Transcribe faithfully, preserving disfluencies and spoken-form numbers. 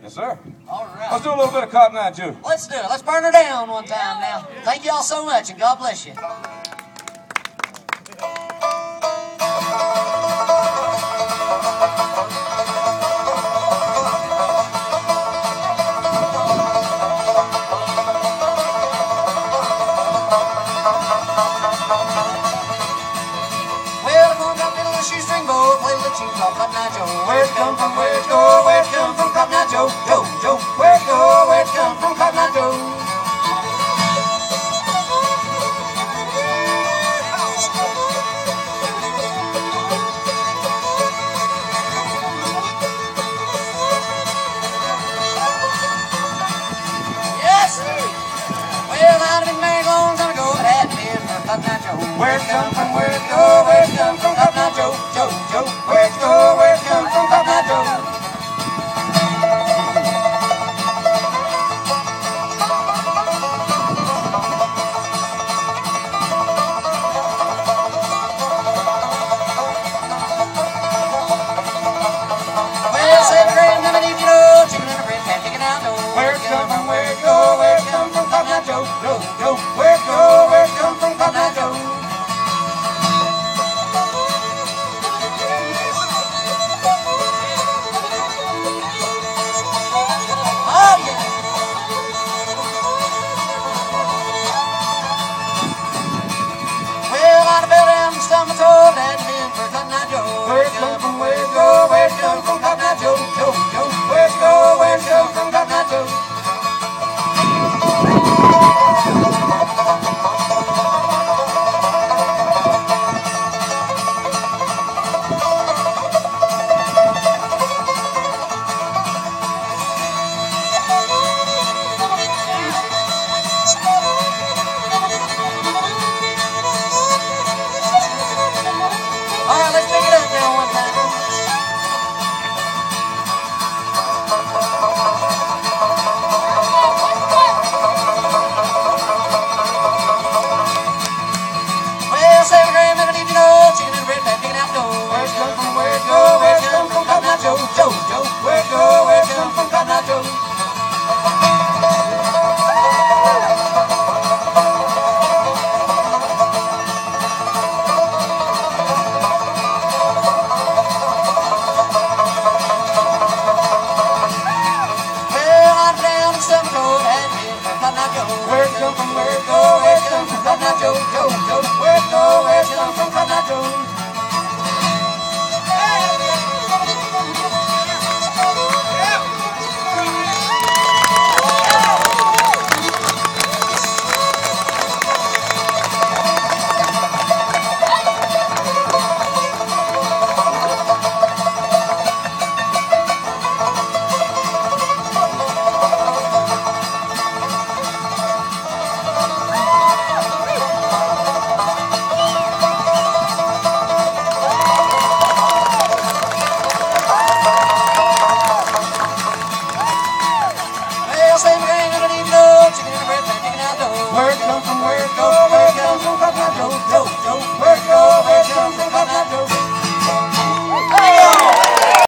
Yes, sir. All right. Let's do a little bit of Cotton Eye Joe. Let's do it. Let's burn her down one time now. Thank you all so much, and God bless you. Well, I'm gonna drop a little shoestring bow, play a little tune called Cotton Eye Joe. Where'd it come from? Where'd it go? Where'd it come from? Cotton Eye Joe, Joe, Joe. Where'd it go? Where'd it come from? Cotton Eye Joe. Yes, sir. Well, I'd have been married a long time ago, but hadn't been for Cotton Eye Joe. Where'd it come from? Where'd it go? Where'd it come from? Cotton Eye Joe, Joe, Joe. Where'd it go? Where'd it come from? Cotton Eye Joe. Well, said grandmama, did you know chicken and a bread pan taken out? No. Where'd it come from? Where'd it go? Where'd it come from? Cotton Eye Joe, Joe, Joe. Where'd it go? Where'd it come from? Cotton Eye Joe. Oh, yeah. Well, I'd have fell down and stumped my toe if it hadn't been for Cotton Eye Joe. Where'd it come from? Where'd it go? Where'd it come from? Cotton Eye Joe, Joe, Joe. Where'd it go? Where'd it come from? Cotton Eye Joe. All right, let's pick it up now one time. Well, say grandmother, did you know chicken and bread pan taken out? No. Where'd it come from? Where'd it go? Where'd it come from? Cotton Eye Joe, Joe, Joe. Where'd it go? Where'd it come from? Cotton Eye Joe. Well, I'm down in some cold and been for Cotton Eye Joe. Where'd it come from? Where'd it go? Where'd it come from? Cotton Eye Joe, Joe, Joe. Where'd it go? Where'd it come from? Cotton Eye Joe. Well, say grandmother, did you know chicken and a bread pan taken out? No. Where'd it come from? Where'd it go? Where'd it come from? Cotton Eye Joe, Joe, Joe. Where'd it go? Where'd it come from? Cotton Eye